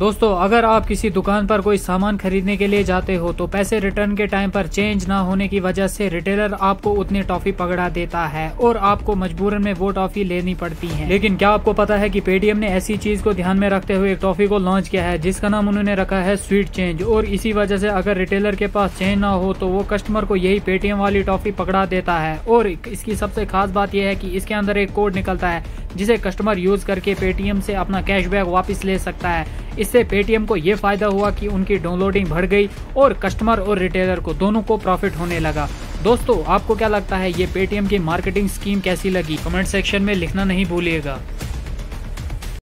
दोस्तों अगर आप किसी दुकान पर कोई सामान खरीदने के लिए जाते हो तो पैसे रिटर्न के टाइम पर चेंज ना होने की वजह से रिटेलर आपको उतनी टॉफी पकड़ा देता है और आपको मजबूरन में वो टॉफी लेनी पड़ती है। लेकिन क्या आपको पता है कि पेटीएम ने ऐसी चीज को ध्यान में रखते हुए एक टॉफी को लॉन्च किया है जिसका नाम उन्होंने रखा है स्वीट चेंज। और इसी वजह से अगर रिटेलर के पास चेंज ना हो तो वो कस्टमर को यही पेटीएम वाली टॉफी पकड़ा देता है। और इसकी सबसे खास बात यह है कि इसके अंदर एक कोड निकलता है जिसे कस्टमर यूज करके पेटीएम से अपना कैशबैक वापस ले सकता है। इससे पेटीएम को ये फायदा हुआ कि उनकी डाउनलोडिंग बढ़ गई और कस्टमर और रिटेलर को दोनों को प्रॉफिट होने लगा। दोस्तों आपको क्या लगता है ये पेटीएम की मार्केटिंग स्कीम कैसी लगी? कमेंट सेक्शन में लिखना नहीं भूलिएगा।